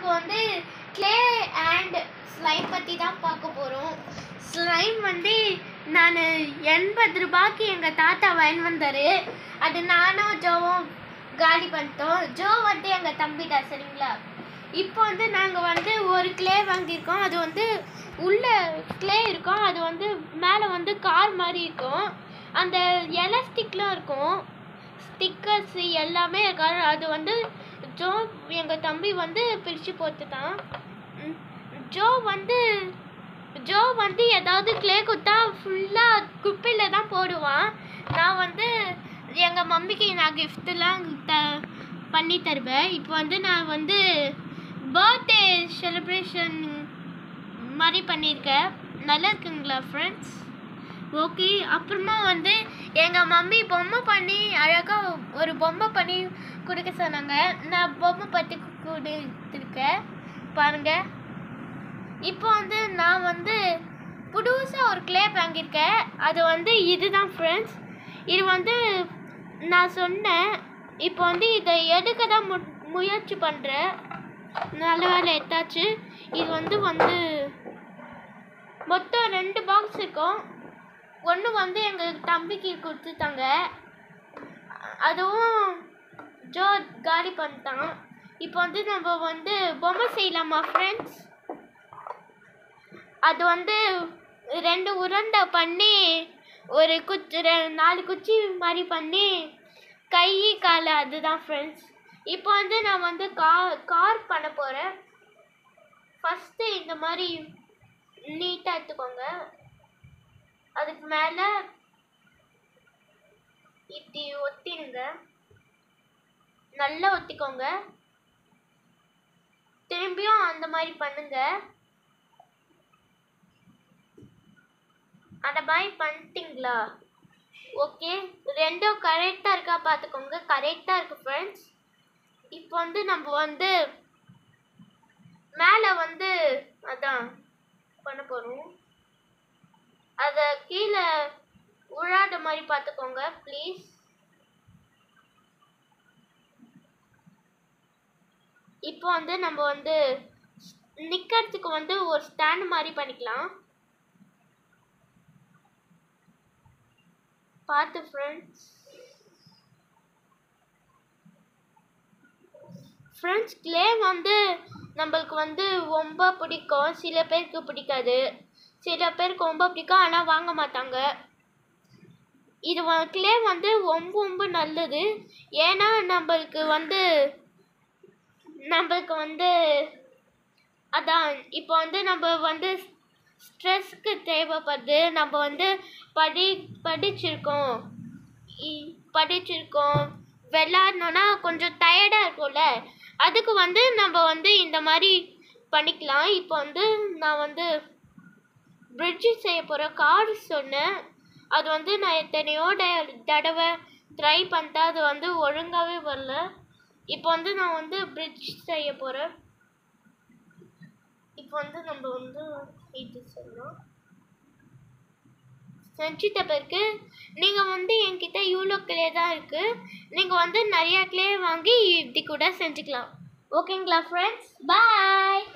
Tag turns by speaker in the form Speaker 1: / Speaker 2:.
Speaker 1: இப்போ வந்து clay and slime பற்றி தான் பார்க்க போகிறோம். ஸ்லைம் வந்து நான் 80 ரூபாய்க்கு எங்கள் தாத்தா வாங்கி வந்தார். அது நானும் ஜோவும் காலி பண்ணிட்டோம். ஜோ வந்து எங்கள் தம்பிட்டா, சரிங்களா? இப்போ வந்து நாங்கள் வந்து ஒரு க்ளே வாங்கியிருக்கோம். அது வந்து உள்ள க்ளே இருக்கும். அது வந்து மேலே வந்து கார் மாதிரி இருக்கும். அந்த எலாஸ்டிக்லாம் இருக்கும், ஸ்டிக்கர்ஸ் எல்லாமே இருக்காது. அது வந்து ஜோ எங்கள் தம்பி வந்து பிரித்து போட்டுட்டான். ஜோ வந்து ஏதாவது க்ளே கொடுத்தா ஃபுல்லாக குப்பையில் தான் போடுவான். நான் வந்து எங்கள் மம்மிக்கு நான் கிஃப்ட்லாம் பண்ணி தருவேன். இப்போ வந்து நான் வந்து பர்த்டே செலிப்ரேஷன் மாதிரி பண்ணியிருக்கேன். நல்லா இருக்குங்களா ஃப்ரெண்ட்ஸ்? ஓகே. அப்புறமா வந்து எங்கள் மம்மி பொம்மை பண்ணி அழகாக ஒரு பொம்மை பண்ணி கொடுக்க சொன்னாங்க. நான் பொம்மை பற்றி கொடுத்துருக்கேன் பாருங்கள். இப்போ வந்து நான் வந்து புதுசாக ஒரு க்ளே வாங்கியிருக்கேன். அது வந்து இதுதான் ஃப்ரெண்ட்ஸ். இது வந்து நான் சொன்னேன். இப்போ வந்து இதை எடுக்க தான் முயற்சி பண்ணுறேன். நல்ல வேலை எடுத்தாச்சு. இது வந்து மொத்தம் 2 பாக்ஸ் இருக்கும். ஒன்று வந்து எங்கள் தம்பிக்கு கொடுத்துட்டாங்க. அதுவும் ஜோ காலி பண்ணிட்டான். இப்போ வந்து நம்ம வந்து பொம்மை செய்யலாமா ஃப்ரெண்ட்ஸ்? அது வந்து 2 உருண்டை பண்ணி ஒரு 4 குச்சி மாதிரி பண்ணி கை கால், அதுதான் ஃப்ரெண்ட்ஸ். இப்போ வந்து நான் வந்து கார் பண்ண போகிறேன். ஃபஸ்ட்டு இந்த மாதிரி நீட்டாக எடுத்துக்கோங்க. அதுக்கு மேலே இப்படி ஒத்திடுங்க. நல்லா ஒத்திக்கோங்க. திரும்பியும் அந்த மாதிரி பண்ணுங்க. அந்த மாதிரி பண்ணிட்டீங்களா? ஓகே. 2ம் கரெக்டாக இருக்கா பார்த்துக்கோங்க. கரெக்டாக இருக்குது ஃப்ரெண்ட்ஸ். இப்போ வந்து நம்ம வந்து மேலே வந்து அதான் பண்ண போகிறோம். அதை கீழே உழாத மாதிரி பார்த்துக்கோங்க ப்ளீஸ். இப்போ வந்து நம்ம வந்து நிற்கிறதுக்கு வந்து ஒரு ஸ்டாண்ட் மாதிரி பண்ணிக்கலாம். பார்த்து ஃப்ரெண்ட்ஸ். க்ளே வந்து நம்மளுக்கு வந்து ரொம்ப பிடிக்கும். சில பேருக்கு பிடிக்காது, சில பேருக்கு ரொம்ப பிடிக்கும், ஆனால் வாங்க மாட்டாங்க. இது க்ளே வந்து ரொம்ப நல்லது. ஏன்னா நம்மளுக்கு வந்து அதான் இப்போ வந்து நம்ம வந்து ஸ்ட்ரெஸ்க்கு தேவைப்படுது. நம்ம வந்து படிச்சிருக்கோம் விளையாடணுன்னா கொஞ்சம் டயர்டாக இருக்கும்ல, அதுக்கு வந்து நம்ம வந்து இந்த மாதிரி பண்ணிக்கலாம். இப்போ வந்து நான் வந்து பிரிட்ஜு செய்ய போகிற கார் சொன்னேன். அது வந்து நான் எத்தனையோ தடவை ட்ரை பண்ணிட்டேன். அது வந்து ஒழுங்காகவே வரல. இப்போ வந்து நான் வந்து பிரிட்ஜ் செய்ய போகிறேன். இப்போ வந்து நம்ம வந்து இது சொல்லலாம். செஞ்சுட்ட பிறகு நீங்கள் வந்து என்கிட்ட இவ்வளோ க்ளே தான் இருக்குது. நீங்கள் வந்து நிறையா க்ளே வாங்கி இப்படி கூட செஞ்சுக்கலாம். ஓகேங்களா ஃப்ரெண்ட்ஸ்? பாய்.